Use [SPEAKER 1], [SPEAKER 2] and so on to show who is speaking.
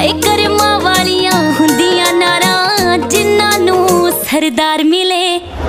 [SPEAKER 1] हाय करमां वालियां हुंदियां नारां जिन्हां नूं सरदार मिले।